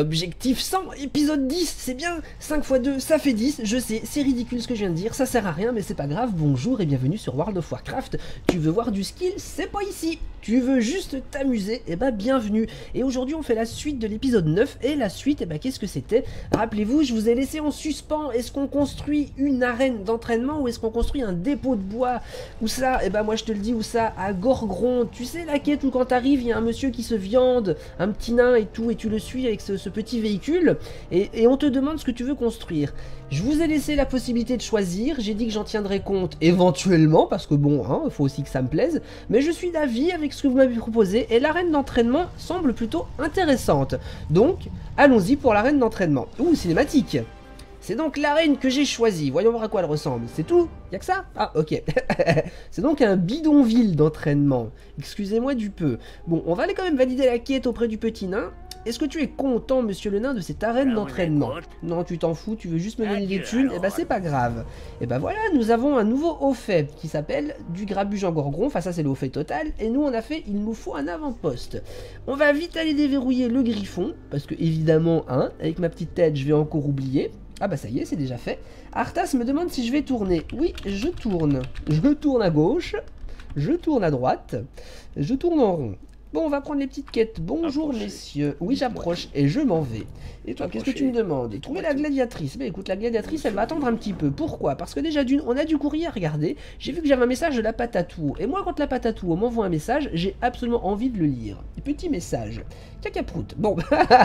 Objectif 100, épisode 10, c'est bien, 5 x 2, ça fait 10, je sais, c'est ridicule ce que je viens de dire, ça sert à rien, mais c'est pas grave, bonjour et bienvenue sur World of Warcraft. Tu veux voir du skill, c'est pas ici. Tu veux juste t'amuser, et bah bienvenue. Et aujourd'hui on fait la suite de l'épisode 9, et la suite, et bah qu'est-ce que c'était? Rappelez-vous, je vous ai laissé en suspens, est-ce qu'on construit une arène d'entraînement, ou est-ce qu'on construit un dépôt de bois? Où ça? Et bah moi je te le dis, où ça? À Gorgron, tu sais la quête où quand t'arrives, il y a un monsieur qui se viande, un petit nain et tout, et tu le suis avec ce petit véhicule, et on te demande ce que tu veux construire. Je vous ai laissé la possibilité de choisir, j'ai dit que j'en tiendrai compte éventuellement, parce que bon, hein, faut aussi que ça me plaise, mais je suis d'avis avec ce que vous m'avez proposé, et l'arène d'entraînement semble plutôt intéressante. Donc, allons-y pour l'arène d'entraînement. Ouh, cinématique! C'est donc l'arène que j'ai choisie, voyons voir à quoi elle ressemble, c'est tout? Y'a que ça? Ah, ok. C'est donc un bidonville d'entraînement, excusez-moi du peu. Bon, on va aller quand même valider la quête auprès du petit nain. Est-ce que tu es content, monsieur le nain, de cette arène d'entraînement? Non, tu t'en fous, tu veux juste me donner des thunes, et bah c'est pas grave. Et bah voilà, nous avons un nouveau haut fait qui s'appelle du grabuge en gorgon, enfin ça c'est le haut fait total, et nous on a fait, il nous faut un avant-poste. On va vite aller déverrouiller le griffon, parce que évidemment, hein, avec ma petite tête, je vais encore oublier. Ah bah ça y est, c'est déjà fait. Arthas me demande si je vais tourner. Oui, je tourne. Je tourne à gauche, je tourne à droite, je tourne en rond. Bon, on va prendre les petites quêtes. Bonjour, approchez, messieurs. Oui, j'approche et je m'en vais. Et toi, qu'est-ce que tu me demandes? Trouver la gladiatrice. Mais écoute, la gladiatrice, elle va attendre un petit peu. Pourquoi? Parce que déjà, d'une, on a du courrier à regarder. J'ai vu que j'avais un message de la Patatou. Et moi, quand la Patatou m'envoie un message, j'ai absolument envie de le lire. Petit message. Cacaproute. Bon.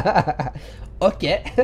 Ok.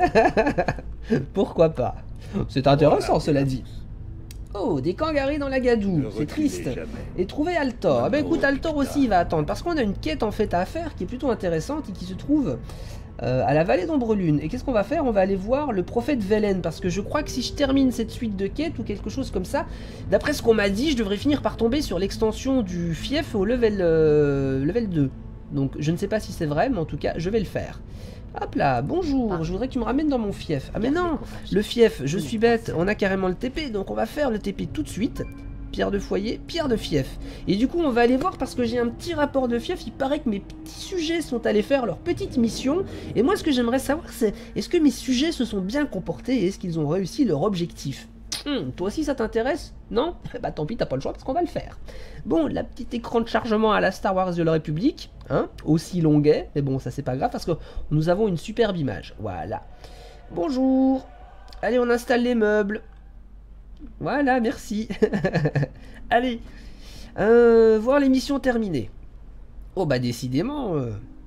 Pourquoi pas? C'est intéressant, cela dit. Oh, des kangaris dans la gadoue, c'est triste. Et trouver Altor. Ah bah écoute, Altor aussi il va attendre, parce qu'on a une quête en fait à faire qui est plutôt intéressante et qui se trouve à la vallée d'Ombrelune. Et qu'est-ce qu'on va faire? On va aller voir le prophète Velen, parce que je crois que si je termine cette suite de quêtes ou quelque chose comme ça, d'après ce qu'on m'a dit, je devrais finir par tomber sur l'extension du fief au level 2. Donc je ne sais pas si c'est vrai, mais en tout cas je vais le faire. Hop là, bonjour, je voudrais que tu me ramènes dans mon fief. Ah mais non, le fief, je suis bête, on a carrément le TP, donc on va faire le TP tout de suite. Pierre de foyer, pierre de fief. Et du coup, on va aller voir parce que j'ai un petit rapport de fief, il paraît que mes petits sujets sont allés faire leur petite mission. Et moi, ce que j'aimerais savoir, c'est est-ce que mes sujets se sont bien comportés et est-ce qu'ils ont réussi leur objectif? Toi aussi ça t'intéresse? Non? Bah tant pis, t'as pas le choix parce qu'on va le faire. Bon, la petite écran de chargement à la Star Wars de la République, hein, aussi longuet, mais bon ça c'est pas grave parce que nous avons une superbe image, voilà. Bonjour. Allez, on installe les meubles. Voilà, merci. Allez, voir les missions terminées. Oh bah décidément,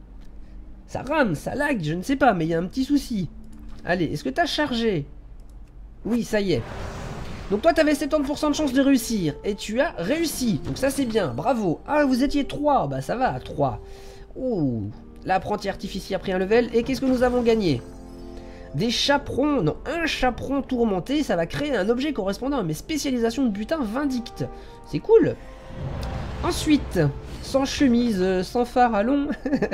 ça rame, ça lag, je ne sais pas, mais il y a un petit souci. Allez, est-ce que t'as chargé? Oui, ça y est. Donc toi, tu avais 70% de chance de réussir, et tu as réussi. Donc ça, c'est bien, bravo. Ah, vous étiez 3, bah ça va, 3. Ouh, l'apprenti artificier a pris un level, et qu'est-ce que nous avons gagné? Des chaperons, non, un chaperon tourmenté, ça va créer un objet correspondant à mes spécialisations de butin vindicte. C'est cool. Ensuite, sans chemise, sans phare à long.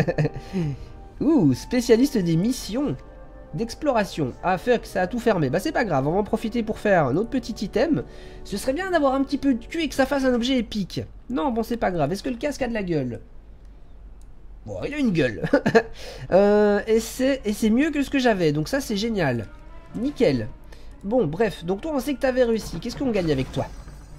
Ouh, spécialiste des missions d'exploration. Ah, fuck, ça a tout fermé. Bah c'est pas grave, on va en profiter pour faire un autre petit item. Ce serait bien d'avoir un petit peu de cul et que ça fasse un objet épique. Non, bon, c'est pas grave. Est-ce que le casque a de la gueule? Bon, il a une gueule. Et c'est mieux que ce que j'avais, donc ça c'est génial. Nickel. Bon, bref, donc toi on sait que t'avais réussi. Qu'est-ce qu'on gagne avec toi?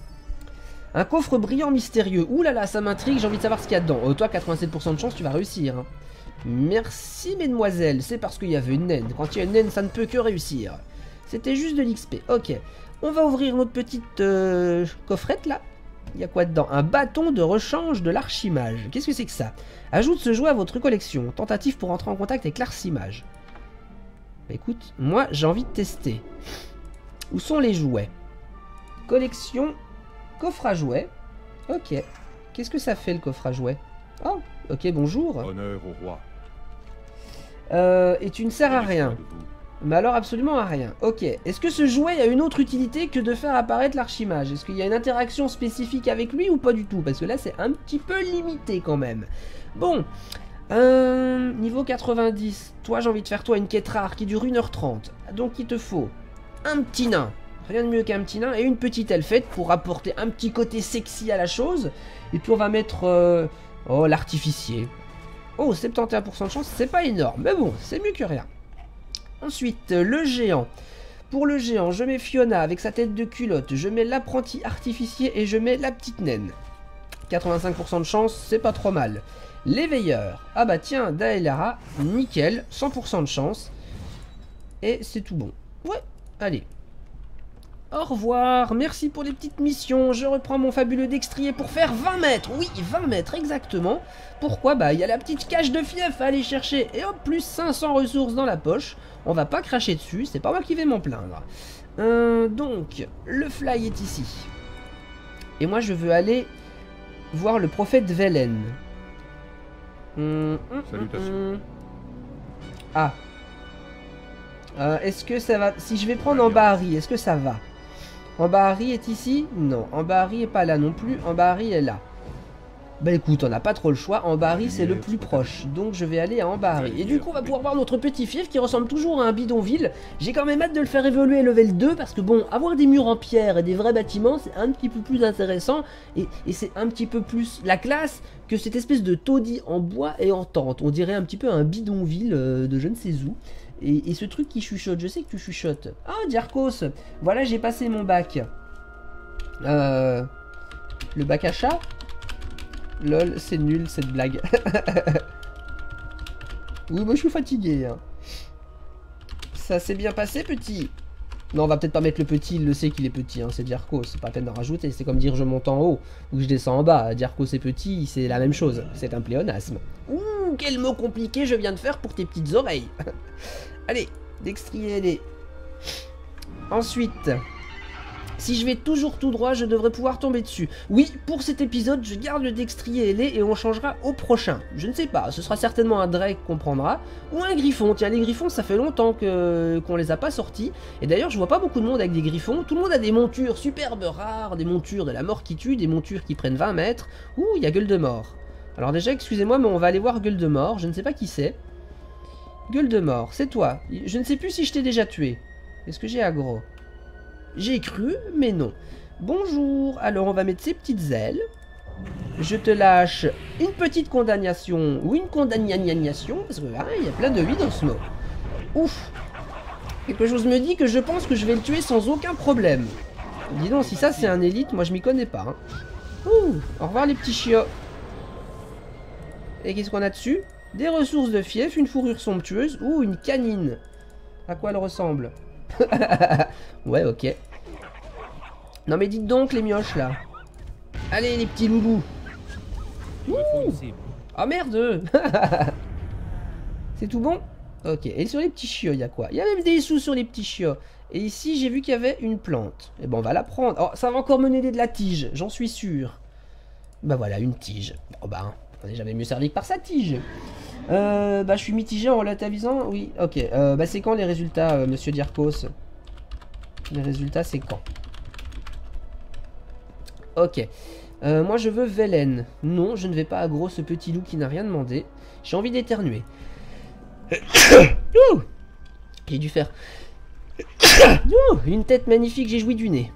Un coffre brillant mystérieux. Ouh là là, ça m'intrigue, j'ai envie de savoir ce qu'il y a dedans. Toi, 87% de chance, tu vas réussir. Hein. Merci mesdemoiselles, c'est parce qu'il y avait une naine. Quand il y a une naine, ça ne peut que réussir. C'était juste de l'XP. Ok, on va ouvrir notre petite coffrette là. Il y a quoi dedans? Un bâton de rechange de l'archimage. Qu'est-ce que c'est que ça? Ajoute ce jouet à votre collection. Tentative pour entrer en contact avec l'archimage. Bah, écoute, moi j'ai envie de tester. Où sont les jouets? Collection, coffre à jouets. Ok. Qu'est-ce que ça fait le coffre à jouets? Oh, ok, bonjour. Honneur au roi. Et tu ne sers à rien. Mais alors absolument à rien. Ok. Est-ce que ce jouet a une autre utilité que de faire apparaître l'archimage? Est-ce qu'il y a une interaction spécifique avec lui ou pas du tout? Parce que là c'est un petit peu limité quand même. Bon. Niveau 90. Toi j'ai envie de faire toi une quête rare qui dure 1h30. Donc il te faut un petit nain. Rien de mieux qu'un petit nain et une petite elfette pour apporter un petit côté sexy à la chose. Et puis on va mettre... oh, l'artificier. Oh, 71% de chance, c'est pas énorme. Mais bon, c'est mieux que rien. Ensuite, le géant. Pour le géant, je mets Fiona avec sa tête de culotte, je mets l'apprenti artificier et je mets la petite naine. 85% de chance, c'est pas trop mal. L'éveilleur. Ah bah tiens, Daelara, nickel, 100% de chance. Et c'est tout bon. Ouais, allez. Au revoir, merci pour les petites missions. Je reprends mon fabuleux dextrier pour faire 20 mètres. Oui, 20 mètres, exactement. Pourquoi? Bah, il y a la petite cache de fief à aller chercher. Et hop, plus 500 ressources dans la poche. On va pas cracher dessus, c'est pas moi qui vais m'en plaindre. Donc, le fly est ici. Et moi, je veux aller voir le prophète Velen. Salutations. Ah. Est-ce que ça va... Si je vais prendre Ambahari, est-ce que ça va? Ambahari est ici? Non. Ambahari est pas là non plus. Ambahari est là. Bah écoute, on n'a pas trop le choix. Ambahari, c'est le plus proche. Donc je vais aller à Ambahari. Et du coup, on va pouvoir voir notre petit fief qui ressemble toujours à un bidonville. J'ai quand même hâte de le faire évoluer level 2 parce que bon, avoir des murs en pierre et des vrais bâtiments, c'est un petit peu plus intéressant. Et c'est un petit peu plus la classe que cette espèce de taudis en bois et en tente. On dirait un petit peu un bidonville de je ne sais où. Et ce truc qui chuchote, je sais que tu chuchotes. Ah, Diarkos, voilà, j'ai passé mon bac. Le bac à chat? Lol, c'est nul cette blague. Oui, moi je suis fatigué. Hein. Ça s'est bien passé, petit? Non, on va peut-être pas mettre le petit, il le sait qu'il est petit, hein, c'est Diarkos, c'est pas la peine d'en rajouter. C'est comme dire je monte en haut ou je descends en bas. Diarkos est petit, c'est la même chose. C'est un pléonasme. Ouh, quel mot compliqué je viens de faire pour tes petites oreilles. Allez, dextrier ailé. Ensuite, si je vais toujours tout droit, je devrais pouvoir tomber dessus. Oui, pour cet épisode, je garde le dextrier ailé et on changera au prochain. Je ne sais pas, ce sera certainement un Drake qu'on prendra. Ou un griffon. Tiens, les griffons, ça fait longtemps qu'on les a pas sortis. Et d'ailleurs, je vois pas beaucoup de monde avec des griffons. Tout le monde a des montures superbes rares, des montures de la mort qui tue, des montures qui prennent 20 mètres. Ouh, il y a Gueule de Mort. Alors déjà, excusez-moi, mais on va aller voir Gueule de Mort. Je ne sais pas qui c'est. Gueule de Mort, c'est toi. Je ne sais plus si je t'ai déjà tué. Est-ce que j'ai aggro? J'ai cru, mais non. Bonjour, alors on va mettre ces petites ailes. Je te lâche une petite condamnation ou une condamnation, parce que là, il y a plein de vie dans ce mot. Ouf. Quelque chose me dit que je pense que je vais le tuer sans aucun problème. Dis donc, si ça c'est un élite, moi je m'y connais pas. Hein. Ouh, au revoir les petits chiots. Et qu'est-ce qu'on a dessus? Des ressources de fief, une fourrure somptueuse ou une canine. À quoi elle ressemble? Ouais, ok. Non mais dites donc les mioches là. Allez les petits loulous. Oh merde. C'est tout bon? Ok, et sur les petits chiots, il y a quoi? Il y a même des sous sur les petits chiots. Et ici, j'ai vu qu'il y avait une plante. Et bon, on va la prendre. Oh, ça va encore me donner de la tige, j'en suis sûr. Bah voilà, une tige. Bon bah, on n'est jamais mieux servi que par sa tige. Bah je suis mitigé en relativisant. Oui, ok. Bah c'est quand les résultats, monsieur Diarkos? Les résultats, c'est quand? Ok. Moi je veux Velen. Non, je ne vais pas aggro ce petit loup qui n'a rien demandé. J'ai envie d'éternuer. J'ai dû faire... Une tête magnifique, j'ai joui du nez.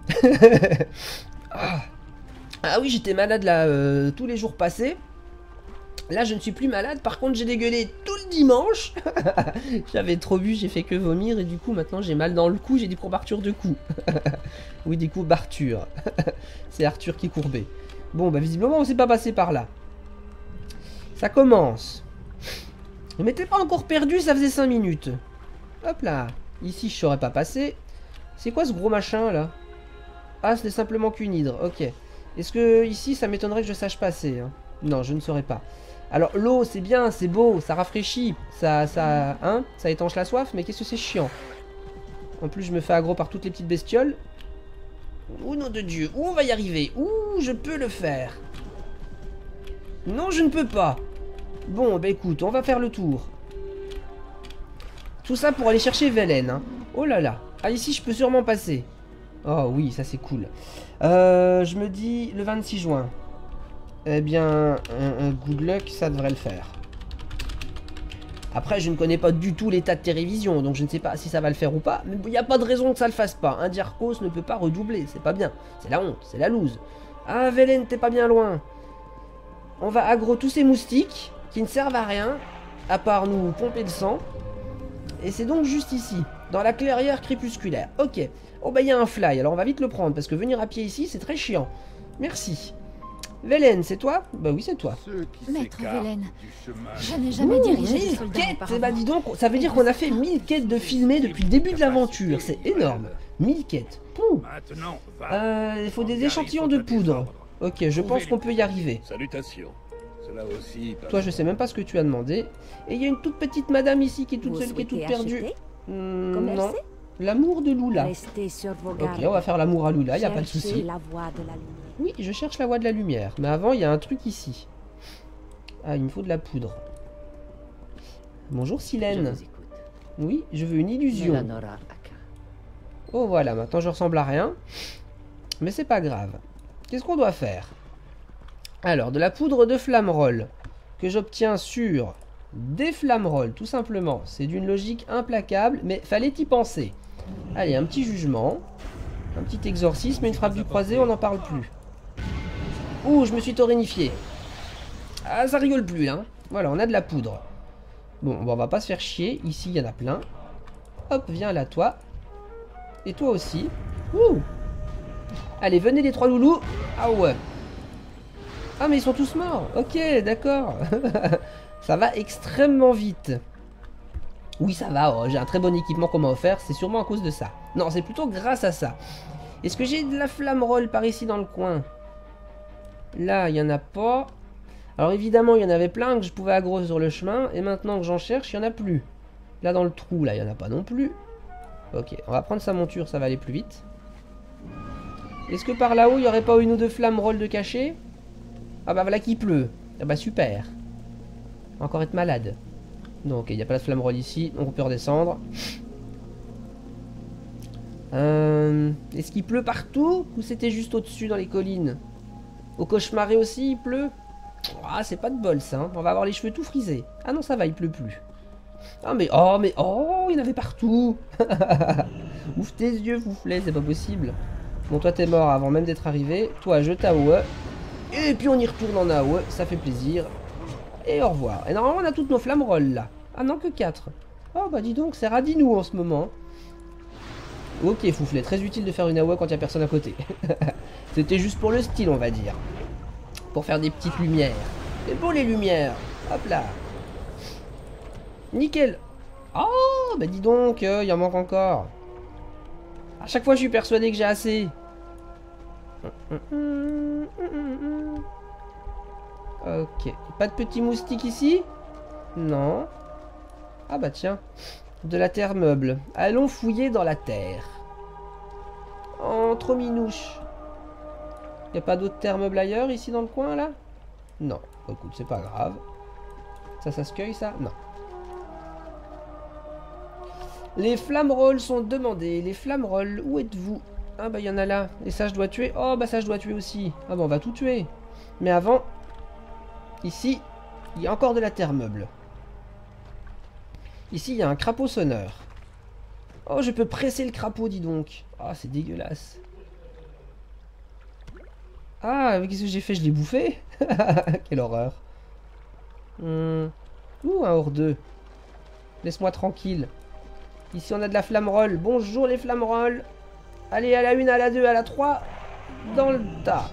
Ah oui, j'étais malade là tous les jours passés. Là, je ne suis plus malade. Par contre, j'ai dégueulé tout le dimanche. J'avais trop bu, j'ai fait que vomir. Et du coup, maintenant, j'ai mal dans le cou. J'ai des courbatures de cou. Oui, des courbatures. C'est Arthur qui courbait. Bon, bah visiblement, on s'est pas passé par là. Ça commence. Ne m'étais pas encore perdu, ça faisait 5 minutes. Hop là. Ici, je serais pas passé. C'est quoi ce gros machin, là? Ah, c'était simplement qu'une hydre. Ok. Est-ce que ici, ça m'étonnerait que je sache passer, hein? Non, je ne saurais pas. Alors l'eau c'est bien, c'est beau, ça rafraîchit, ça étanche la soif, mais qu'est-ce que c'est chiant. En plus je me fais aggro par toutes les petites bestioles. Ouh nom de Dieu, où on va y arriver? Ouh je peux le faire. Non je ne peux pas. Bon bah écoute, on va faire le tour. Tout ça pour aller chercher Velen, hein. Oh là là, ah ici je peux sûrement passer. Oh oui, ça c'est cool. Je me dis le 26 juin. Eh bien, un good luck, ça devrait le faire. Après, je ne connais pas du tout l'état de tes révisions, donc je ne sais pas si ça va le faire ou pas. Mais il n'y a pas de raison que ça le fasse pas. Un Diarkos ne peut pas redoubler, c'est pas bien. C'est la honte, c'est la loose. Ah, Velen, t'es pas bien loin. On va aggro tous ces moustiques qui ne servent à rien, à part nous pomper le sang. Et c'est donc juste ici, dans la clairière crépusculaire. Ok. Oh bah il y a un fly, alors on va vite le prendre, parce que venir à pied ici, c'est très chiant. Merci. Velen, c'est toi? Bah oui, c'est toi. Maître Velen, je n'ai jamais dirigé des 1000 soldats quêtes. auparavant. Bah dis donc, ça veut dire qu'on a fait 1000 quêtes de filmés depuis le début de l'aventure. C'est énorme. 1000 quêtes. Pouh. Il faut des échantillons de poudre. Ok, je pense qu'on peut y arriver. Salutations. Cela aussi. Toi, je sais même pas ce que tu as demandé. Et il y a une toute petite madame ici qui est toute Vous seule, qui est toute souhaitez perdue. acheter? Non. Commercer? L'amour de Lula. Restez sur vos Ok, gardes. on va faire l'amour à Lula, il a pas de Cherchez souci. la voie de la lumière. Oui, je cherche la voie de la lumière. Mais avant, il y a un truc ici. Ah, il me faut de la poudre. Bonjour, Silène. Oui, je veux une illusion. Oh, voilà, maintenant je ressemble à rien. Mais c'est pas grave. Qu'est-ce qu'on doit faire? Alors, de la poudre de flammerole que j'obtiens sur des flammerolles, tout simplement. C'est d'une logique implacable, mais fallait y penser. Allez, un petit jugement. Un petit exorcisme et une frappe du croisé, on n'en parle plus. Ouh, je me suis torrénifié. Ah, ça rigole plus, là. Voilà, on a de la poudre. Bon, on va pas se faire chier. Ici, il y en a plein. Hop, viens là, toi. Et toi aussi. Ouh. Allez, venez les trois loulous. Ah ouais. Ah, mais ils sont tous morts. Ok, d'accord. Ça va extrêmement vite. Oui, ça va. Oh, j'ai un très bon équipement qu'on m'a offert. C'est sûrement à cause de ça. Non, c'est plutôt grâce à ça. Est-ce que j'ai de la flammerole par ici dans le coin? Là, il n'y en a pas. Alors évidemment, il y en avait plein que je pouvais aggro sur le chemin. Et maintenant que j'en cherche, il n'y en a plus. Là, dans le trou, là, il n'y en a pas non plus. Ok, on va prendre sa monture, ça va aller plus vite. Est-ce que par là-haut, il n'y aurait pas une ou deux flammerolles de cachet? Ah bah voilà qu'il pleut. Ah bah super. On va encore être malade. Non, ok, il n'y a pas de flammerolle ici, donc on peut redescendre. Est-ce qu'il pleut partout? Ou c'était juste au-dessus dans les collines? Au Cauchemaré aussi, il pleut? Ah, c'est pas de bol ça, hein. On va avoir les cheveux tout frisés. Ah non, ça va, il pleut plus. Ah mais oh, il y en avait partout. Ouvre tes yeux, Fouflet, c'est pas possible. Bon, toi t'es mort avant même d'être arrivé. Toi, je t'AOE. Et puis on y retourne en AOE, ça fait plaisir. Et au revoir. Et normalement, on a toutes nos flammerolles là. Ah non, que 4. Oh bah dis donc, c'est radinou en ce moment. Ok, Fouflet, très utile de faire une AOE quand il n'y a personne à côté. C'était juste pour le style, on va dire. Pour faire des petites lumières. C'est beau les lumières. Hop là. Nickel. Oh, bah dis donc, il en manque encore. À chaque fois, je suis persuadé que j'ai assez. Ok. Pas de petits moustiques ici? Non. Ah bah tiens. De la terre meuble. Allons fouiller dans la terre. Oh, trop minouche. Y a pas d'autres terre meuble ailleurs, ici dans le coin, là? Non. Bon, écoute, c'est pas grave. Ça se cueille, ça? Non. Les flammerolles sont demandées. Les flammerolles, où êtes-vous? Ah bah il y en a là. Et ça je dois tuer. Oh bah ça je dois tuer aussi. Ah bah on va tout tuer. Mais avant, ici, il y a encore de la terre meuble. Ici il y a un crapaud sonneur. Oh, je peux presser le crapaud, dis donc. Ah, c'est dégueulasse. Ah, qu'est-ce que j'ai fait? Je l'ai bouffé. Quelle horreur. Ouh, un hors 2. Laisse-moi tranquille. Ici, on a de la flammerole. Bonjour, les flammerolles. Allez, à la 1, à la 2, à la 3. Dans le tas.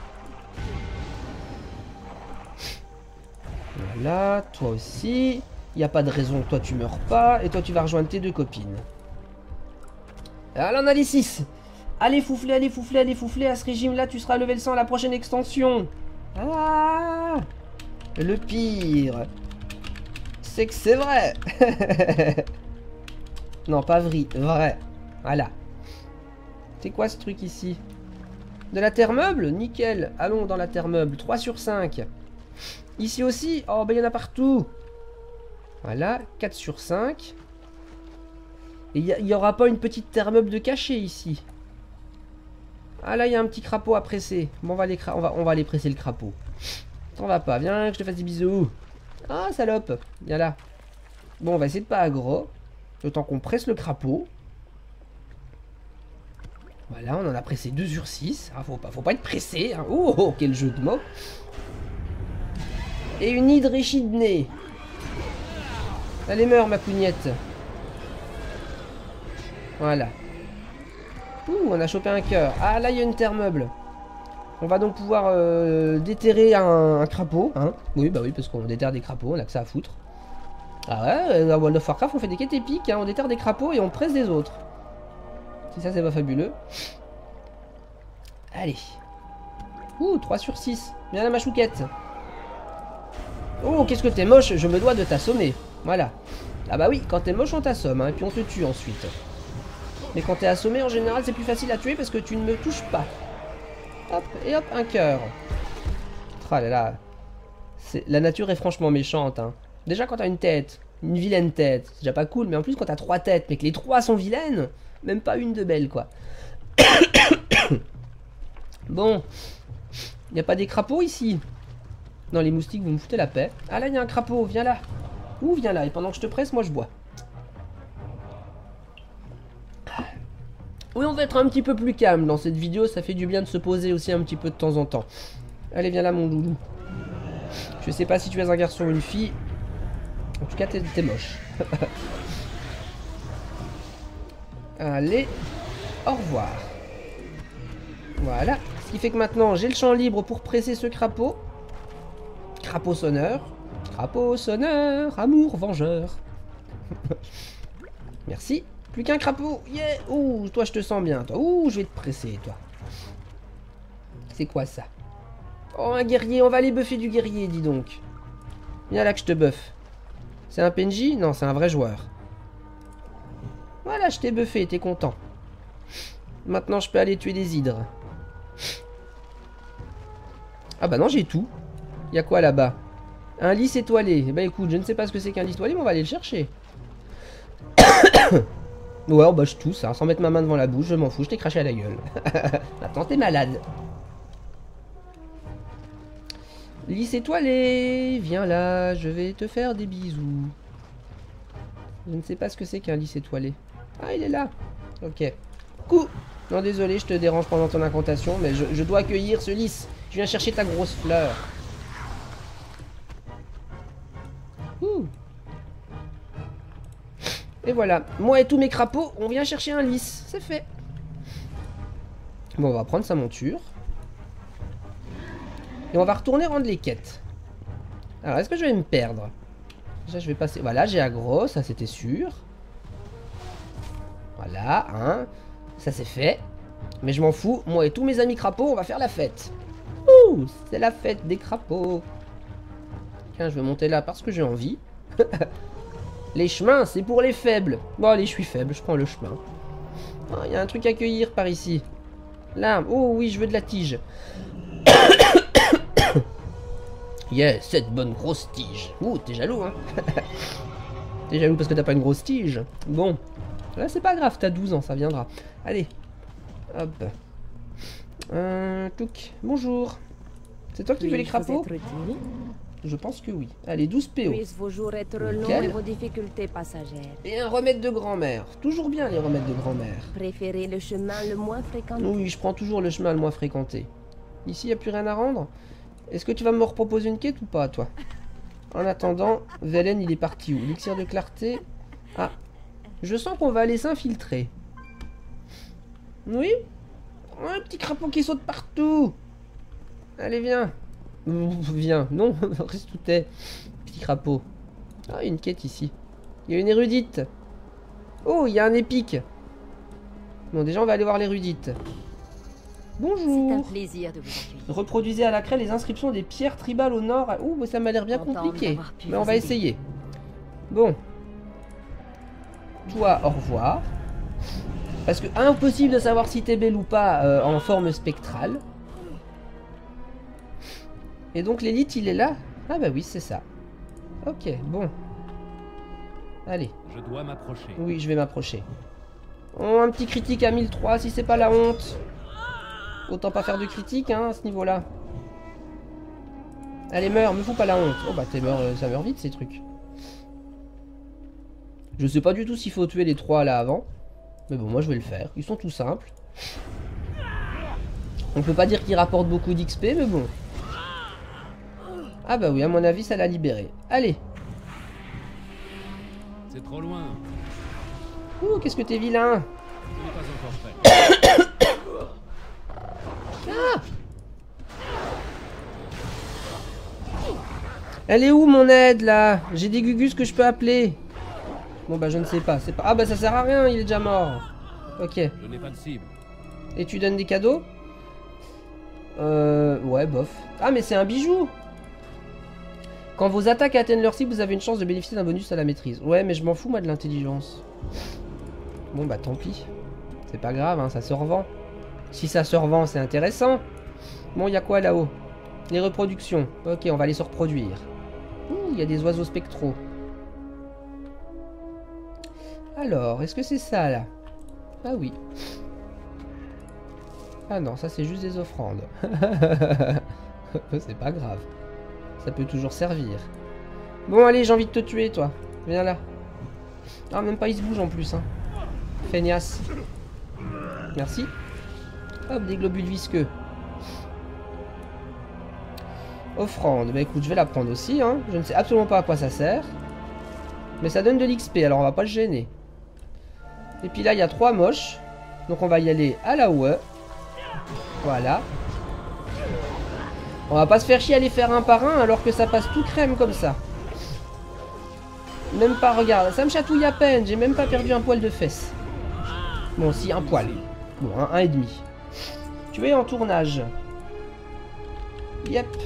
Voilà, toi aussi. Il n'y a pas de raison que toi, tu meurs pas. Et toi, tu vas rejoindre tes deux copines. Alors, on a les 6. Allez, Fouflet, allez, Fouflet, allez, Fouflet. À ce régime-là, tu seras level 100 à la prochaine extension. Ah, le pire, c'est que c'est vrai. Non, pas vrai. Vrai. Voilà. C'est quoi ce truc ici? De la terre meuble? Nickel. Allons dans la terre meuble. 3 sur 5. Ici aussi? Oh, ben il y en a partout. Voilà. 4 sur 5. Et il n'y aura pas une petite terre meuble de cachet ici. Ah là, il y a un petit crapaud à presser. Bon, on va aller presser le crapaud. T'en vas pas. Viens, que je te fasse des bisous. Ah, salope. Viens là. Bon, on va essayer de pas aggro. Le temps qu'on presse le crapaud. Voilà, on en a pressé 2 sur 6. Ah, faut pas être pressé. Hein. Oh, quel jeu de mots. Et une hydre échidnée. Allez, meurs, ma cougnette. Voilà. Ouh, on a chopé un cœur. Ah, là, il y a une terre meuble. On va donc pouvoir déterrer un crapaud. Hein. Oui, bah oui, parce qu'on déterre des crapauds, on a que ça à foutre. Ah ouais, à World of Warcraft, on fait des quêtes épiques. Hein. On déterre des crapauds et on presse des autres. Si ça, c'est pas fabuleux. Allez. Ouh, 3 sur 6. Viens là, ma chouquette. Oh, qu'est-ce que t'es moche, je me dois de t'assommer. Voilà. Ah bah oui, quand t'es moche, on t'assomme, hein, et puis on te tue ensuite. Mais quand t'es assommé, en général, c'est plus facile à tuer parce que tu ne me touches pas. Hop, et hop, un cœur. Ah là là. La nature est franchement méchante, hein. Déjà, quand t'as une tête, une vilaine tête, c'est déjà pas cool, mais en plus, quand t'as 3 têtes, mais que les 3 sont vilaines, même pas une de belle, quoi. Bon. Y a pas des crapauds ici? Non, les moustiques, vous me foutez la paix. Ah là, il y a un crapaud, viens là. Ouh, viens là, et pendant que je te presse, moi je bois. Oui, on va être un petit peu plus calme dans cette vidéo, ça fait du bien de se poser aussi un petit peu de temps en temps. Allez, viens là, mon loulou. Je sais pas si tu es un garçon ou une fille. En tout cas, t'es moche. Allez, au revoir. Voilà. Ce qui fait que maintenant, j'ai le champ libre pour presser ce crapaud. Crapaud sonneur, amour vengeur. Merci. Plus qu'un crapaud. Yeah. Ouh, toi je te sens bien, toi. Ouh, je vais te presser, toi. C'est quoi ça? Oh, un guerrier. On va aller buffer du guerrier, dis donc. Viens là que je te buffe. C'est un PNJ? Non, c'est un vrai joueur. Voilà, je t'ai buffé, t'es content. Maintenant, je peux aller tuer des hydres. Ah bah non, j'ai tout. Y'a quoi là-bas? Un lys étoilé. Eh bah écoute, je ne sais pas ce que c'est qu'un lys étoilé, mais on va aller le chercher. Ouais, on bâche tout ça, sans mettre ma main devant la bouche, je m'en fous, je t'ai craché à la gueule. Maintenant, t'es malade. Lys étoilé, viens là, je vais te faire des bisous. Je ne sais pas ce que c'est qu'un lys étoilé. Ah, il est là. Ok. Coucou. Non, désolé, je te dérange pendant ton incantation, mais je dois accueillir ce lys. Je viens chercher ta grosse fleur. Ouh. Et voilà, moi et tous mes crapauds, on vient chercher un lys, c'est fait. Bon, on va prendre sa monture. Et on va retourner rendre les quêtes. Alors, est-ce que je vais me perdre? Déjà, je vais passer... Voilà, j'ai aggro, ça c'était sûr. Voilà, hein. Ça c'est fait. Mais je m'en fous, moi et tous mes amis crapauds, on va faire la fête. Ouh, c'est la fête des crapauds. Tiens, je vais monter là parce que j'ai envie. Les chemins, c'est pour les faibles. Bon, allez, je suis faible, je prends le chemin. Oh, il y a un truc à cueillir par ici. Là, oh oui, je veux de la tige. Yeah, cette bonne grosse tige. Ouh, t'es jaloux, hein. T'es jaloux parce que t'as pas une grosse tige. Bon, là, c'est pas grave, t'as 12 ans, ça viendra. Allez. Hop. Touc. Bonjour. C'est toi qui fais les crapauds? Je pense que oui. Allez, 12 PO. Vos jours être longs et vos difficultés passagères. Et un remède de grand-mère. Toujours bien les remèdes de grand-mère. Préférez le chemin le moins fréquenté. Oui, je prends toujours le chemin le moins fréquenté. Ici, il n'y a plus rien à rendre. Est-ce que tu vas me reproposer une quête ou pas, toi? En attendant, Velen, il est parti où? L'élixir de clarté. Ah, je sens qu'on va aller s'infiltrer. Oui? Oh, un petit crapaud qui saute partout. Allez, viens. Viens. Non, reste où t'es. Petit crapaud. Ah, il y a une quête ici. Il y a une érudite. Oh, il y a un épique. Bon, déjà, on va aller voir l'érudite. Bonjour. C'est un plaisir de vous accueillir. Reproduisez à la craie les inscriptions des pierres tribales au nord. Ouh, ça m'a l'air bien compliqué. Mais on va essayer. Bon. Toi, au revoir. Parce que impossible de savoir si t'es belle ou pas en forme spectrale. Et donc l'élite, il est là? Ah bah oui, c'est ça. Ok, bon. Allez. Je dois m'approcher. Oui, je vais m'approcher. Oh, un petit critique à 1003, si c'est pas la honte. Autant pas faire de critique, hein, à ce niveau-là. Allez, meurs, me fous pas la honte. Oh bah ça meurt vite, ces trucs. Je sais pas du tout s'il faut tuer les 3 là avant. Mais bon, moi je vais le faire. Ils sont tout simples. On peut pas dire qu'ils rapportent beaucoup d'XP, mais bon. Ah bah oui, à mon avis, ça l'a libéré. Allez. C'est trop loin. Ouh, qu'est-ce que t'es vilain. Ah! Elle est où mon aide là? J'ai des gugus que je peux appeler. Bon bah je ne sais pas. C'est pas. Ah bah ça sert à rien, il est déjà mort. Ok. Je n'ai pas de cible. Et tu donnes des cadeaux? Ouais, bof. Ah mais c'est un bijou. Quand vos attaques atteignent leur cible, vous avez une chance de bénéficier d'un bonus à la maîtrise. Ouais, mais je m'en fous moi de l'intelligence. Bon bah tant pis. C'est pas grave, hein, ça se revend. Si ça se revend, c'est intéressant. Bon, il y a quoi là-haut? Les reproductions. Ok, on va les se reproduire. Ouh, il y a des oiseaux spectraux. Alors, est-ce que c'est ça là? Ah oui. Ah non, ça c'est juste des offrandes. C'est pas grave. Ça peut toujours servir. Bon, allez, j'ai envie de te tuer, toi. Viens là. Ah, même pas il se bouge en plus, hein. Feignasse. Merci. Hop, des globules visqueux. Offrande. Bah écoute, je vais la prendre aussi, hein. Je ne sais absolument pas à quoi ça sert. Mais ça donne de l'XP, alors on va pas le gêner. Et puis là, il y a 3 moches. Donc on va y aller à la ouë. Voilà. On va pas se faire chier à les faire un par un alors que ça passe tout crème comme ça. Même pas, regarde, ça me chatouille à peine. J'ai même pas perdu un poil de fesse. Bon, si, un poil. Bon, un et demi. Tu es en tournage. Yep.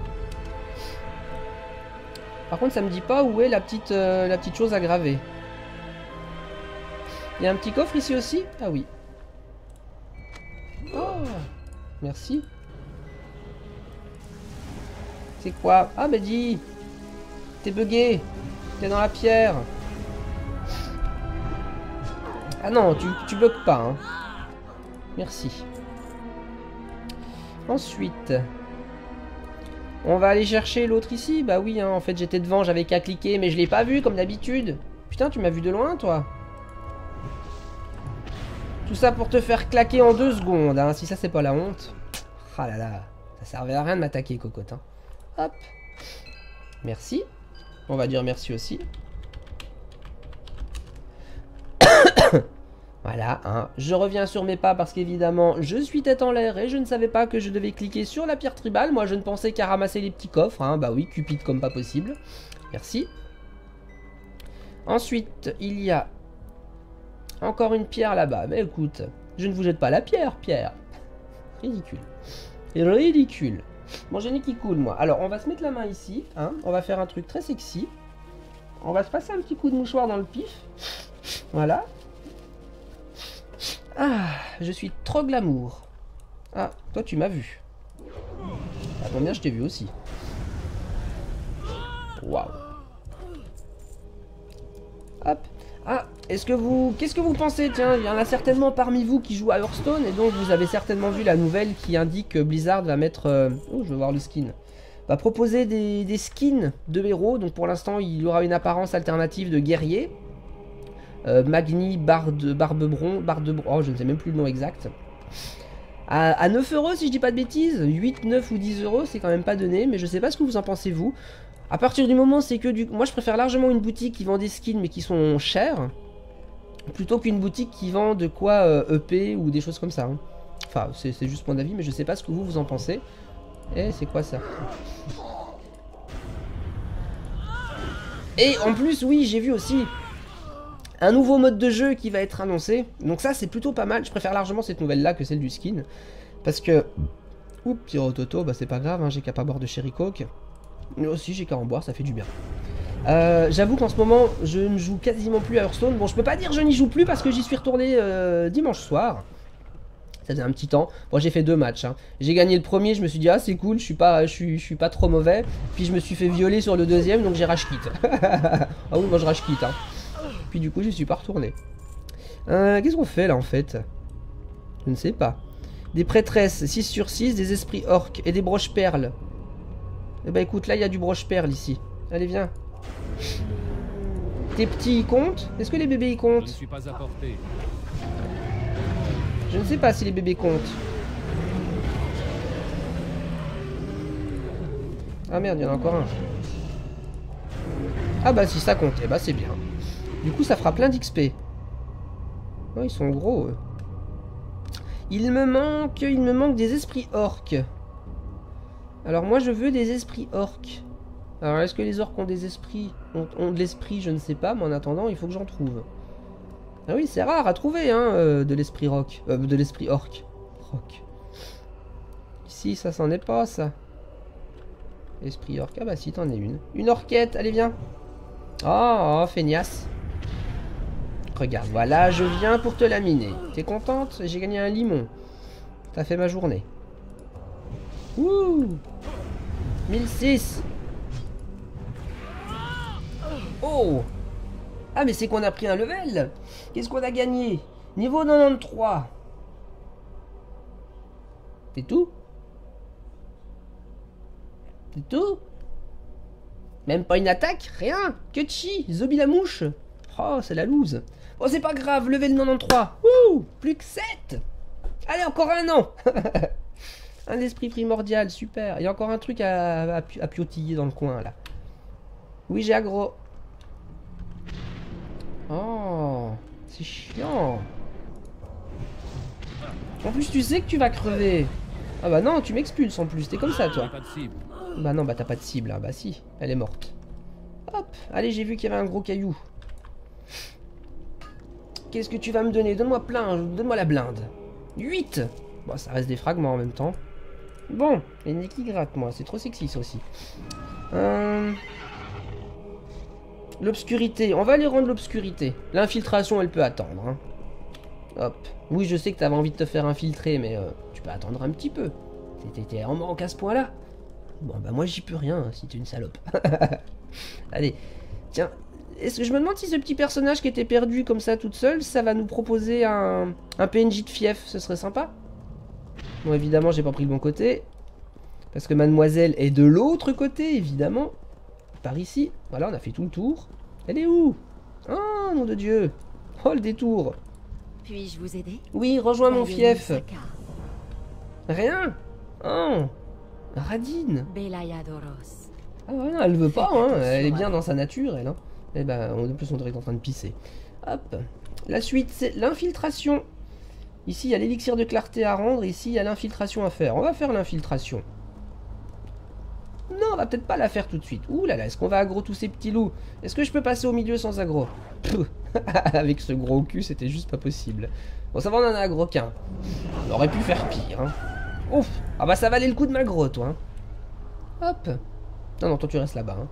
Par contre, ça me dit pas où est la petite chose à graver. Il y a un petit coffre ici aussi? Ah oui. Oh, merci. C'est quoi? Ah bah dis. T'es bugué. T'es dans la pierre. Ah non, tu bugs pas, hein. Merci. Ensuite, on va aller chercher l'autre ici. Bah oui, hein, en fait j'étais devant, j'avais qu'à cliquer, mais je l'ai pas vu comme d'habitude. Putain, tu m'as vu de loin, toi. Tout ça pour te faire claquer en 2 secondes, hein. Si ça c'est pas la honte. Ah là là, ça servait à rien de m'attaquer, cocotte, hein. Hop. Merci. On va dire merci aussi. Voilà, hein. Je reviens sur mes pas parce qu'évidemment, je suis tête en l'air et je ne savais pas que je devais cliquer sur la pierre tribale. Moi, je ne pensais qu'à ramasser les petits coffres, hein. Bah oui, cupide comme pas possible. Merci. Ensuite, il y a encore une pierre là-bas. Mais écoute, je ne vous jette pas la pierre, Pierre. Ridicule. Ridicule. Bon, j'ai nez qui coule, moi. Alors, on va se mettre la main ici, hein. On va faire un truc très sexy. On va se passer un petit coup de mouchoir dans le pif. Voilà. Ah, je suis trop glamour. Ah, toi tu m'as vu. Attends bien, je t'ai vu aussi. Waouh. Hop. Ah, qu'est-ce que vous pensez? Tiens, il y en a certainement parmi vous qui jouent à Hearthstone et donc vous avez certainement vu la nouvelle qui indique que Blizzard va mettre... Oh, je veux voir le skin. Va proposer des skins de héros. Donc pour l'instant, il y aura une apparence alternative de guerrier. Magni, Barbebron, oh je ne sais même plus le nom exact. À 9 € si je dis pas de bêtises, 8, 9 ou 10 €, c'est quand même pas donné, mais je sais pas ce que vous en pensez vous. À partir du moment c'est que moi je préfère largement une boutique qui vend des skins mais qui sont chers, plutôt qu'une boutique qui vend de quoi EP ou des choses comme ça. Hein. Enfin c'est juste mon avis, mais je sais pas ce que vous en pensez. Eh c'est quoi ça? Et en plus oui j'ai vu aussi un nouveau mode de jeu qui va être annoncé. Donc ça c'est plutôt pas mal. Je préfère largement cette nouvelle là que celle du skin. Parce que... Oups, Pyrototo, bah c'est pas grave, hein, j'ai qu'à pas boire de Cherry Coke. Mais aussi j'ai qu'à en boire, ça fait du bien. J'avoue qu'en ce moment je ne joue quasiment plus à Hearthstone. Bon je peux pas dire que je n'y joue plus parce que j'y suis retourné dimanche soir. Ça faisait un petit temps. Bon j'ai fait 2 matchs. Hein. J'ai gagné le premier, je me suis dit ah c'est cool, je suis pas trop mauvais. Puis je me suis fait violer sur le deuxième donc j'ai rage quit. Ah oui moi je rage quit hein. Puis du coup je suis pas retourné. Qu'est-ce qu'on fait là en fait? Je ne sais pas. Des prêtresses 6 sur 6, des esprits orques et des broches perles. Eh bah écoute là il y a du broche perle ici. Allez viens. Tes petits ils comptent? Est-ce que les bébés ils comptent? Je ne suis pas à portée. Je ne sais pas si les bébés comptent. Ah merde il y en a encore un. Ah bah si ça compte, eh bah c'est bien. Du coup ça fera plein d'XP. Oh, ils sont gros, eux. Il me manque des esprits orques. Alors moi je veux des esprits orques. Alors est-ce que les orques ont des esprits, ont de l'esprit, je ne sais pas, mais en attendant il faut que j'en trouve. Ah oui, c'est rare à trouver hein, de l'esprit rock, de l'esprit orque. Rock. Ici ça s'en est pas ça. Esprit orque, ah bah si t'en es une. Une orquette, allez viens. Oh, feignasse. Regarde, voilà, je viens pour te laminer. T'es contente? J'ai gagné un limon. T'as fait ma journée. Ouh 1006. Oh. Ah mais c'est qu'on a pris un level. Qu'est-ce qu'on a gagné? Niveau 93. C'est tout? C'est tout? Même pas une attaque? Rien? Que chi? Zombie la mouche? Oh, c'est la loose. Oh, c'est pas grave, level 93. Ouh, plus que 7. Allez, encore un an. Un esprit primordial, super. Il y a encore un truc à piotiller dans le coin, là. Oui, j'ai aggro. Oh, c'est chiant. En plus, tu sais que tu vas crever. Ah bah non, tu m'expulses en plus. T'es comme ça, toi. Pas de cible. Bah non, bah t'as pas de cible. Hein. Bah si, elle est morte. Hop, allez, j'ai vu qu'il y avait un gros caillou. Qu'est-ce que tu vas me donner? Donne-moi plein, donne-moi la blinde. 8. Bon, ça reste des fragments en même temps. Bon, les nez qui grattent, moi. C'est trop sexy, ça aussi. L'obscurité. On va aller rendre l'obscurité. L'infiltration, elle peut attendre. Hein. Hop. Oui, je sais que t'avais envie de te faire infiltrer, mais tu peux attendre un petit peu. T'étais en manque à ce point-là. Bon, bah moi, j'y peux rien, hein, si t'es une salope. Allez. Tiens. Est-ce que je me demande si ce petit personnage qui était perdu comme ça toute seule, ça va nous proposer un PNJ de fief, ce serait sympa. Bon, évidemment, j'ai pas pris le bon côté. Parce que mademoiselle est de l'autre côté, évidemment. Par ici. Voilà, on a fait tout le tour. Elle est où? Oh, nom de Dieu. Oh, le détour. Puis-je vous aider? Oui, rejoins mon fief. Saka, Rien. Oh, Radine. Belayadoros. Ah ouais, non, elle veut pas, hein. Elle est bien dans sa nature, elle. Hein. Eh ben, en plus, on dirait qu'elle est en train de pisser. Hop. La suite, c'est l'infiltration. Ici, il y a l'élixir de clarté à rendre. Ici, il y a l'infiltration à faire. On va faire l'infiltration. Non, on va peut-être pas la faire tout de suite. Ouh là là, est-ce qu'on va aggro tous ces petits loups? Est-ce que je peux passer au milieu sans aggro? Avec ce gros cul, c'était juste pas possible. Bon, ça va, on en a aggro qu'un. On aurait pu faire pire, hein. Ouf. Ah bah, ça valait le coup de m'aggro, toi. Hein. Hop. Non, non, toi, tu restes là-bas, hein.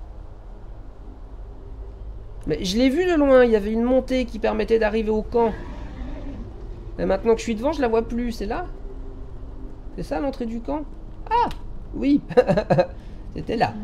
Mais je l'ai vu de loin, il y avait une montée qui permettait d'arriver au camp. Et maintenant que je suis devant, je la vois plus, c'est là? C'est ça l'entrée du camp? Ah! Oui! C'était là.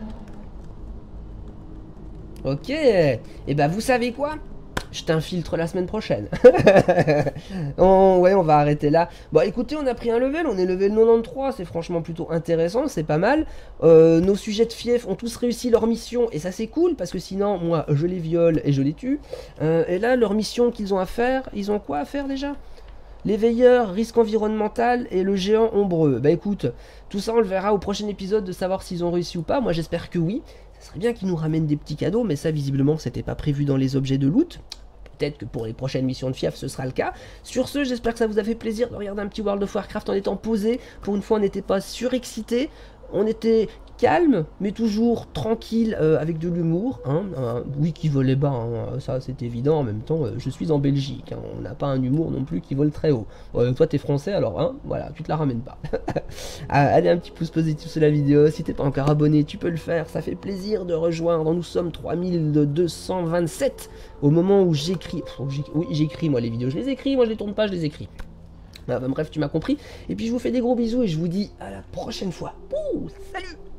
Ok. Et bah vous savez quoi? Je t'infiltre la semaine prochaine. Ouais, on va arrêter là. Bon, écoutez, on a pris un level, on est level 93, c'est franchement plutôt intéressant, c'est pas mal. Nos sujets de fief ont tous réussi leur mission, et ça c'est cool, parce que sinon, moi, je les viole et je les tue. Et là, leur mission qu'ils ont à faire, ils ont quoi à faire déjà? Les veilleurs, risque environnemental et le géant ombreux. Bah écoute, tout ça on le verra au prochain épisode de savoir s'ils ont réussi ou pas. Moi j'espère que oui. Ça serait bien qu'ils nous ramènent des petits cadeaux, mais ça visiblement c'était pas prévu dans les objets de loot. Peut-être que pour les prochaines missions de fief ce sera le cas. Sur ce, j'espère que ça vous a fait plaisir de regarder un petit World of Warcraft en étant posé. Pour une fois on n'était pas surexcité. On était calme, mais toujours tranquille, avec de l'humour. Hein, oui, qui volait bas, hein, ça c'est évident. En même temps, je suis en Belgique. Hein, on n'a pas un humour non plus qui vole très haut. Toi, t'es français, alors hein, voilà, tu te la ramènes pas. Allez, un petit pouce positif sur la vidéo. Si t'es pas encore abonné, tu peux le faire. Ça fait plaisir de rejoindre. Nous sommes 3227 au moment où j'écris. Oui, j'écris moi les vidéos. Je les écris, moi je les tourne pas, je les écris. Bref, tu m'as compris. Et puis je vous fais des gros bisous et je vous dis à la prochaine fois. Ouh, salut!